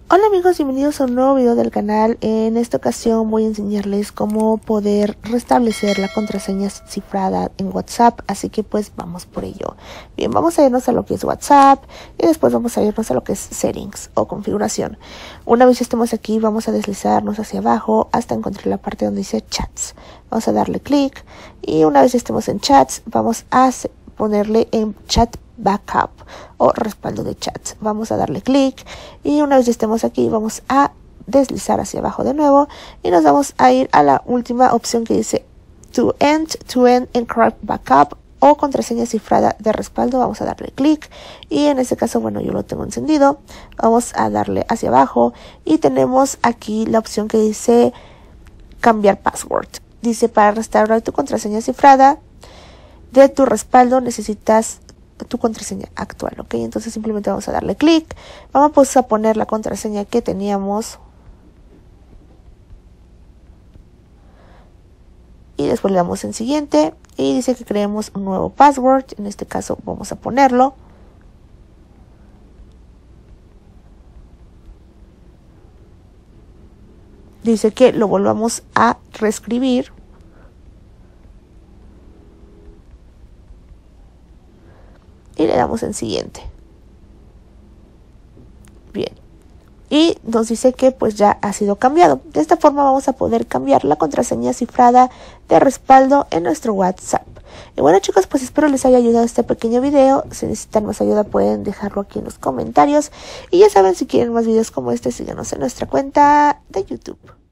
Hola amigos, bienvenidos a un nuevo video del canal. En esta ocasión voy a enseñarles cómo poder restablecer la contraseña cifrada en WhatsApp, así que pues vamos por ello. Bien, vamos a irnos a lo que es WhatsApp y después vamos a irnos a lo que es Settings o configuración. Una vez estemos aquí, vamos a deslizarnos hacia abajo hasta encontrar la parte donde dice Chats. Vamos a darle clic y una vez estemos en Chats, vamos a ponerle en Chat Backup o respaldo de chats. Vamos a darle clic y una vez estemos aquí vamos a deslizar hacia abajo de nuevo y nos vamos a ir a la última opción que dice To End Encrypt Backup o contraseña cifrada de respaldo. Vamos a darle clic y en este caso, bueno, yo lo tengo encendido. Vamos a darle hacia abajo y tenemos aquí la opción que dice cambiar password. Dice para restaurar tu contraseña cifrada de tu respaldo necesitas tu contraseña actual, ¿ok? Entonces simplemente vamos a darle clic, vamos a poner la contraseña que teníamos y después le damos en siguiente y dice que creemos un nuevo password. En este caso vamos a ponerlo dice que lo volvamos a reescribir y le damos en siguiente. Bien. Y nos dice que pues ya ha sido cambiado. De esta forma vamos a poder cambiar la contraseña cifrada de respaldo en nuestro WhatsApp. Y bueno chicos, pues espero les haya ayudado este pequeño video. Si necesitan más ayuda pueden dejarlo aquí en los comentarios. Y ya saben, si quieren más videos como este, síganos en nuestra cuenta de YouTube.